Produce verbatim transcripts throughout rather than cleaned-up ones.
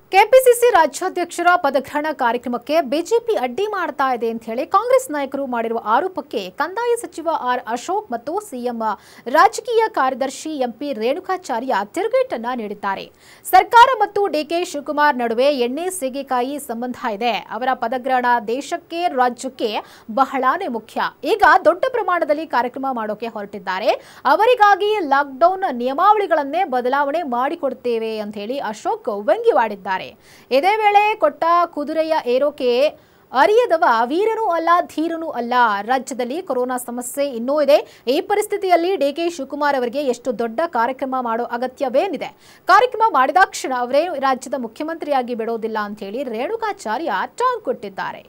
KPCC ರಾಜ್ಯಾಧ್ಯಕ್ಷರ ಪದಗ್ರಹಣ ಕಾರ್ಯಕ್ರಮಕ್ಕೆ BJP ಅಡ್ಡಿ ಮಾಡ್ತಾ ಇದೆ ಅಂತ ಹೇಳಿ ಕಾಂಗ್ರೆಸ್ ನಾಯಕರು ಮಾಡಿರುವ ಆರೋಪಕ್ಕೆ ಕಂದಾಯ ಸಚಿವ ಆರ್ ಅಶೋಕ್ ಮತ್ತು ಸಿಎಂ ರಾಜಕೀಯ ಕಾರ್ಯದರ್ಶಿ ಎಂಪಿ ರೇಣುಕಾಚಾರ್ಯ ತಿರುಗೇಟನ್ನ ನೀಡಿದ್ದಾರೆ. ಸರ್ಕಾರ ಮತ್ತು ಡಿಕೆ ಶಿವಕುಮಾರ್ ನಡುವೆ ಎಣ್ಣೆ ಸೀಗೆಕಾಯಿ ಸಂಬಂಧ ಇದೆ. ಅವರ ಪದಗ್ರಹಣ ದೇಶಕ್ಕೆ ರಾಜ್ಯಕ್ಕೆ ಬಹಳಾನೇ ಮುಖ್ಯ. ಈಗ ದೊಡ್ಡ ಪ್ರಮಾಣದಲ್ಲಿ ಕಾರ್ಯಕ್ರಮ ಮಾಡೋಕೆ ಹೊರಟಿದ್ದಾರೆ. ಅವರಿಗಾಗಿ ಲಾಕ್ಡೌನ್ ನಿಯಮಾವಳಿಗಳನ್ನೇ ಬದಲಾವಣೆ ಮಾಡಿಕೊಡ್ತೇವೆ ಅಂತ ಹೇಳಿ ಅಶೋಕ್ ವ್ಯಂಗ್ಯವಾಡಿದ್ದಾರೆ. ಇದೇ ವೇಳೆ ಕೊಟ್ಟ ಕುದುರೆಯ ಏರೋಕೆ ಅರಿಯದವ ವೀರನೂ ಅಲ್ಲ ಧೀರನೂ ಅಲ್ಲ. ರಾಜ್ಯದಲ್ಲಿ ಕೊರೋನಾ ಸಮಸ್ಯೆ ಇನ್ನೂ ಇದೆ. ಈ ಪರಿಸ್ಥಿತಿಯಲ್ಲಿ ಡಿಕೆ ಶಿವಕುಮಾರ್ ಅವರಿಗೆ ಎಷ್ಟು ದೊಡ್ಡ ಕಾರ್ಯಕ್ರಮ ಮಾಡೋ ಅಗತ್ಯವೇನಿದೆ? ಕಾರ್ಯಕ್ರಮ ಮಾಡಿದಾಕ್ಷಣ ಅವರೇ ರಾಜ್ಯದ ಮುಖ್ಯಮಂತ್ರಿಯಾಗಿ ಬಿಡೋದಿಲ್ಲ ಅಂತ ಹೇಳಿ ರೇಣುಕಾಚಾರ್ಯ ಟಾಂಗ್ ಕೊಟ್ಟಿದ್ದಾರೆ.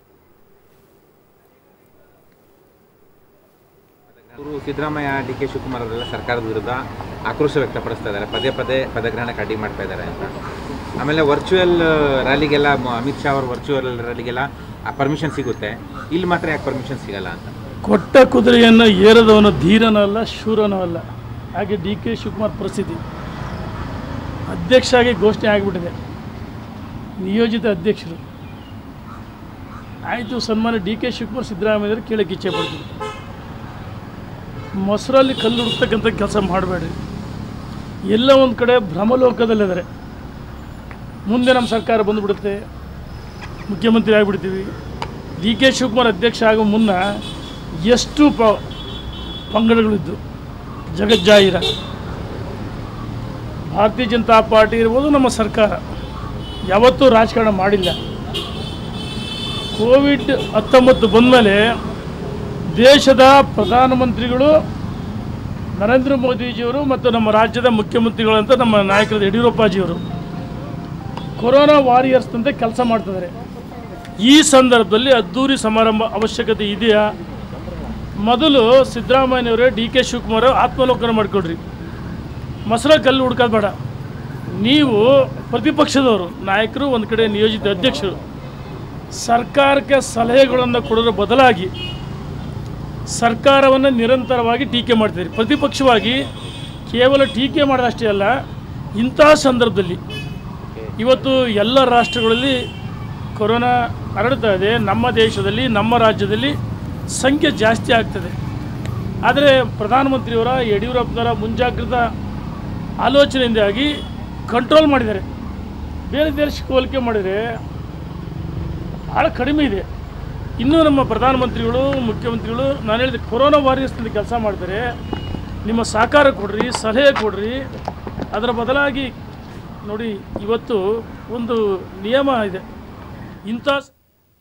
ಸಿದ್ದರಾಮಯ್ಯ ಡಿಕೆ ಶಿವಕುಮಾರ್ ಅವರೆಲ್ಲ ಸರ್ಕಾರದ ವಿರುದ್ಧ ಆಕ್ರೋಶ ವ್ಯಕ್ತಪಡಿಸ್ತಾ ಇದ್ದಾರೆ. ಪದೇ ಪದೇ ಪದಗ್ರಹಣಕ್ಕೆ ಅಡ್ಡಿ ಮಾಡ್ತಾ ಇದ್ದಾರೆ ಅಂತ. ಆಮೇಲೆ ವರ್ಚುವಲ್ ರ್ಯಾಲಿಗೆಲ್ಲ ಅಮಿತ್ ಶಾ ಅವ್ರ ವರ್ಚುವಲ್ ರ್ಯಾಲಿಗೆಲ್ಲ ಪರ್ಮಿಷನ್ ಸಿಗುತ್ತೆ, ಇಲ್ಲಿ ಮಾತ್ರ ಯಾಕೆ ಪರ್ಮಿಷನ್ ಸಿಗಲ್ಲ ಅಂತ. ಕೊಟ್ಟ ಕುದುರೆಯನ್ನು ಏರದವನು ಧೀರನೂ ಅಲ್ಲ ಶೂರನೂ ಅಲ್ಲ. ಹಾಗೆ ಡಿ ಕೆ ಶಿವಕುಮಾರ್ ಪರಿಸ್ಥಿತಿ ಅಧ್ಯಕ್ಷ ಆಗಿ ಘೋಷಣೆ ಆಗಿಬಿಟ್ಟಿದೆ, ನಿಯೋಜಿತ ಅಧ್ಯಕ್ಷರು ಆಯಿತು. ಸನ್ಮಾನ್ಯ ಡಿ ಕೆ ಶಿವಕುಮಾರ್ ಸಿದ್ದರಾಮಯ್ಯರು ಕೇಳಕ್ಕೆ ಇಚ್ಛೆ ಪಡ್ತೀವಿ. ಮೊಸರಲ್ಲಿ ಕಲ್ಲು ಹುಡುಕ್ತಕ್ಕಂಥ ಕೆಲಸ ಮಾಡಬೇಡ್ರಿ. ಎಲ್ಲ ಒಂದು ಕಡೆ ಭ್ರಮಲೋಕದಲ್ಲಿದ್ದಾರೆ. ಮುಂದೆ ನಮ್ಮ ಸರ್ಕಾರ ಬಂದುಬಿಡುತ್ತೆ, ಮುಖ್ಯಮಂತ್ರಿ ಆಗಿಬಿಡ್ತೀವಿ. ಡಿ ಕೆ ಶಿವಕುಮಾರ್ ಅಧ್ಯಕ್ಷ ಆಗೋ ಮುನ್ನ ಎಷ್ಟು ಪ ಪಂಗಡಗಳಿದ್ದು ಜಗಜ್ಜಾಹಿರ. ಭಾರತೀಯ ಜನತಾ ಪಾರ್ಟಿ ಇರ್ಬೋದು, ನಮ್ಮ ಸರ್ಕಾರ ಯಾವತ್ತೂ ರಾಜಕಾರಣ ಮಾಡಿಲ್ಲ. ಕೋವಿಡ್ ಹತ್ತೊಂಬತ್ತು ಬಂದಮೇಲೆ ದೇಶದ ಪ್ರಧಾನಮಂತ್ರಿಗಳು ನರೇಂದ್ರ ಮೋದಿಜಿಯವರು ಮತ್ತು ನಮ್ಮ ರಾಜ್ಯದ ಮುಖ್ಯಮಂತ್ರಿಗಳಂತ ನಮ್ಮ ನಾಯಕರಾದ ಯಡಿಯೂರಪ್ಪಾಜಿಯವರು ಕೊರೋನಾ ವಾರಿಯರ್ಸ್ನಂತೆ ಕೆಲಸ ಮಾಡ್ತಿದ್ದಾರೆ. ಈ ಸಂದರ್ಭದಲ್ಲಿ ಅದ್ದೂರಿ ಸಮಾರಂಭ ಅವಶ್ಯಕತೆ ಇದೆಯಾ? ಮೊದಲು ಸಿದ್ದರಾಮಯ್ಯನವರೇ ಡಿ ಕೆ ಶಿವಕುಮಾರ್ ಆತ್ಮಲೋಕನ ಮಾಡಿಕೊಡ್ರಿ. ಮೊಸರ ಕಲ್ಲು ಹುಡ್ಕೋದು ಬೇಡ. ನೀವು ಪ್ರತಿಪಕ್ಷದವರು ನಾಯಕರು, ಒಂದು ಕಡೆ ನಿಯೋಜಿತ ಅಧ್ಯಕ್ಷರು, ಸರ್ಕಾರಕ್ಕೆ ಸಲಹೆಗಳನ್ನು ಕೊಡೋದ್ರ ಬದಲಾಗಿ ಸರ್ಕಾರವನ್ನು ನಿರಂತರವಾಗಿ ಟೀಕೆ ಮಾಡ್ತಿದ್ದೀರಿ. ಪ್ರತಿಪಕ್ಷವಾಗಿ ಕೇವಲ ಟೀಕೆ ಮಾಡೋದಷ್ಟೇ ಅಲ್ಲ, ಇಂತಹ ಸಂದರ್ಭದಲ್ಲಿ ಇವತ್ತು ಎಲ್ಲ ರಾಷ್ಟ್ರಗಳಲ್ಲಿ ಕೊರೋನಾ ಹರಡ್ತಾ ಇದೆ. ನಮ್ಮ ದೇಶದಲ್ಲಿ, ನಮ್ಮ ರಾಜ್ಯದಲ್ಲಿ ಸಂಖ್ಯೆ ಜಾಸ್ತಿ ಆಗ್ತದೆ. ಆದರೆ ಪ್ರಧಾನಮಂತ್ರಿಯವರ ಯಡಿಯೂರಪ್ಪನವರ ಮುಂಜಾಗ್ರತಾ ಆಲೋಚನೆಯಿಂದಾಗಿ ಕಂಟ್ರೋಲ್ ಮಾಡಿದ್ದಾರೆ. ಬೇರೆ ದೇಶಕ್ಕೆ ಹೋಲಿಕೆ ಮಾಡಿದರೆ ಭಾಳ ಕಡಿಮೆ ಇದೆ. ಇನ್ನೂ ನಮ್ಮ ಪ್ರಧಾನಮಂತ್ರಿಗಳು, ಮುಖ್ಯಮಂತ್ರಿಗಳು ನಾನು ಹೇಳಿದೆ ಕೊರೋನಾ ವಾರಿಯರ್ಸ್ನಲ್ಲಿ ಕೆಲಸ ಮಾಡ್ತಾರೆ. ನಿಮ್ಮ ಸಹಕಾರ ಕೊಡ್ರಿ, ಸಲಹೆ ಕೊಡ್ರಿ. ಅದರ ಬದಲಾಗಿ ನೋಡಿ, ಇವತ್ತು ಒಂದು ನಿಯಮ ಇದೆ. ಇಂಥ